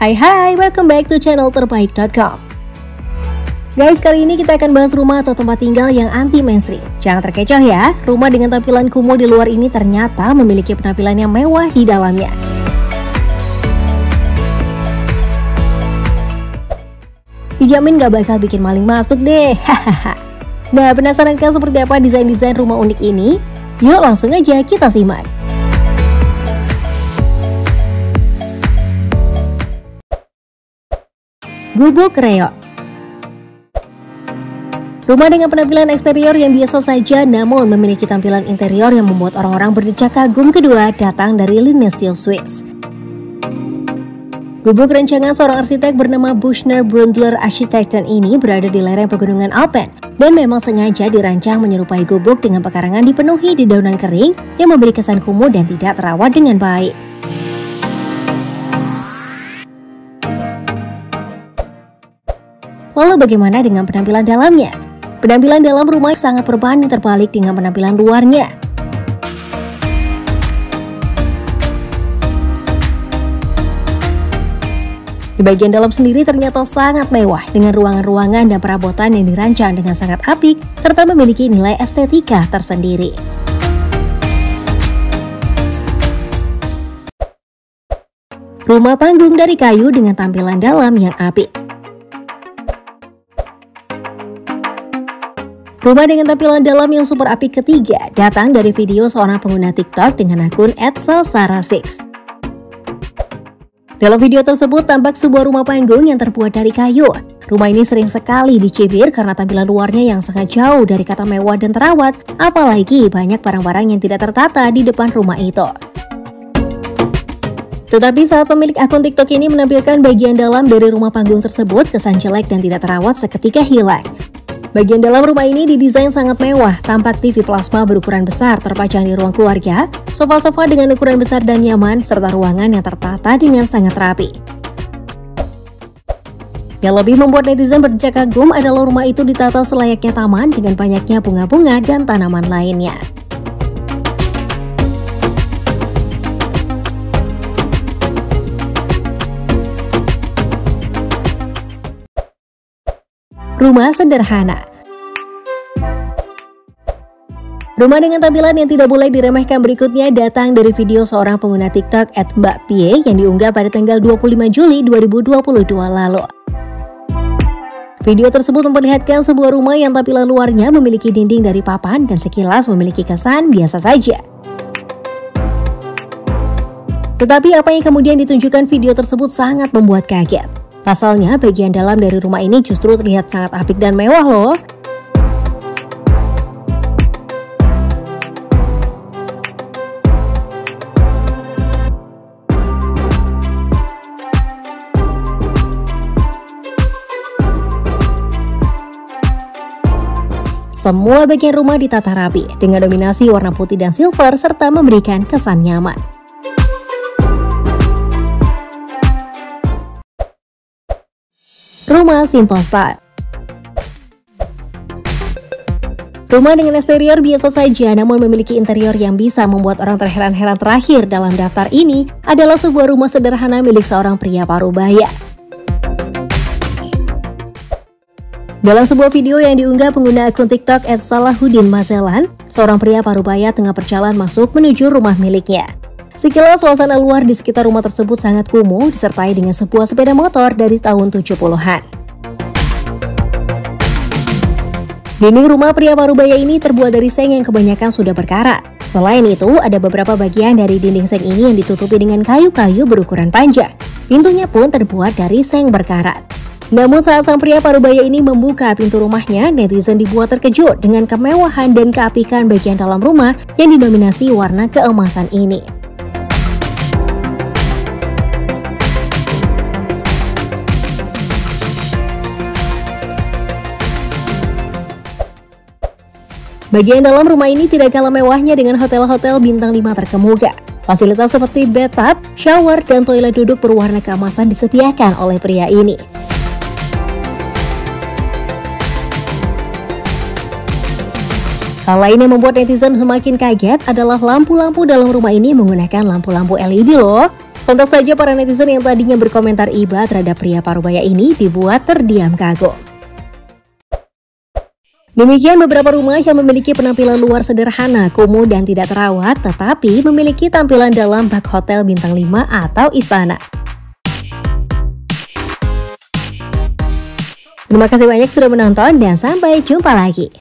Hai, welcome back to channel terbaik.com. Guys, kali ini kita akan bahas rumah atau tempat tinggal yang anti mainstream. Jangan terkecoh ya, rumah dengan tampilan kumuh di luar ini ternyata memiliki penampilan yang mewah di dalamnya. Dijamin gak bakal bikin maling masuk deh. Nah, penasaran kan seperti apa desain-desain rumah unik ini? Yuk langsung aja kita simak. Gubuk reok. Rumah dengan penampilan eksterior yang biasa saja namun memiliki tampilan interior yang membuat orang-orang berdecak kagum kedua datang dari Linesio, Swiss. Gubuk rancangan seorang arsitek bernama Büchner Brundtler Architekten ini berada di lereng pegunungan Alpen dan memang sengaja dirancang menyerupai gubuk dengan pekarangan dipenuhi dedaunan kering yang memberi kesan kumuh dan tidak terawat dengan baik. Lalu bagaimana dengan penampilan dalamnya? Penampilan dalam rumah sangat berbanding terbalik dengan penampilan luarnya. Di bagian dalam sendiri ternyata sangat mewah dengan ruangan-ruangan dan perabotan yang dirancang dengan sangat apik serta memiliki nilai estetika tersendiri. Rumah panggung dari kayu dengan tampilan dalam yang apik. Rumah dengan tampilan dalam yang super apik ketiga datang dari video seorang pengguna TikTok dengan akun @salsara6. Dalam video tersebut tampak sebuah rumah panggung yang terbuat dari kayu. Rumah ini sering sekali dicibir karena tampilan luarnya yang sangat jauh dari kata mewah dan terawat, apalagi banyak barang-barang yang tidak tertata di depan rumah itu. Tetapi saat pemilik akun TikTok ini menampilkan bagian dalam dari rumah panggung tersebut, kesan jelek dan tidak terawat seketika hilang. Bagian dalam rumah ini didesain sangat mewah, tampak TV plasma berukuran besar terpajang di ruang keluarga, sofa-sofa dengan ukuran besar dan nyaman, serta ruangan yang tertata dengan sangat rapi. Yang lebih membuat netizen berdecak kagum adalah rumah itu ditata selayaknya taman dengan banyaknya bunga-bunga dan tanaman lainnya. Rumah sederhana. Rumah dengan tampilan yang tidak boleh diremehkan berikutnya datang dari video seorang pengguna TikTok @mbakpie yang diunggah pada tanggal 25 Juli 2022 lalu. Video tersebut memperlihatkan sebuah rumah yang tampilan luarnya memiliki dinding dari papan dan sekilas memiliki kesan biasa saja. Tetapi apa yang kemudian ditunjukkan video tersebut sangat membuat kaget. Pasalnya, bagian dalam dari rumah ini justru terlihat sangat apik dan mewah loh. Semua bagian rumah ditata rapi dengan dominasi warna putih dan silver serta memberikan kesan nyaman. Rumah simple style. Rumah dengan eksterior biasa saja namun memiliki interior yang bisa membuat orang terheran-heran. Terakhir dalam daftar ini adalah sebuah rumah sederhana milik seorang pria parubaya. Dalam sebuah video yang diunggah pengguna akun TikTok @salahuddin_mazelan, seorang pria parubaya tengah berjalan masuk menuju rumah miliknya. Sekilas suasana luar di sekitar rumah tersebut sangat kumuh disertai dengan sebuah sepeda motor dari tahun 70-an. Dinding rumah pria parubaya ini terbuat dari seng yang kebanyakan sudah berkarat. Selain itu, ada beberapa bagian dari dinding seng ini yang ditutupi dengan kayu-kayu berukuran panjang. Pintunya pun terbuat dari seng berkarat. Namun saat sang pria parubaya ini membuka pintu rumahnya, netizen dibuat terkejut dengan kemewahan dan keapikan bagian dalam rumah yang didominasi warna keemasan ini. Bagian dalam rumah ini tidak kalah mewahnya dengan hotel-hotel bintang 5 terkemuka. Fasilitas seperti bathtub, shower, dan toilet duduk berwarna keemasan disediakan oleh pria ini. Hal lain yang membuat netizen semakin kaget adalah lampu-lampu dalam rumah ini menggunakan lampu-lampu LED loh. Sontak saja para netizen yang tadinya berkomentar iba terhadap pria parubaya ini dibuat terdiam kagum. Demikian beberapa rumah yang memiliki penampilan luar sederhana, kumuh dan tidak terawat, tetapi memiliki tampilan dalam bak hotel bintang 5 atau istana. Terima kasih banyak sudah menonton dan sampai jumpa lagi.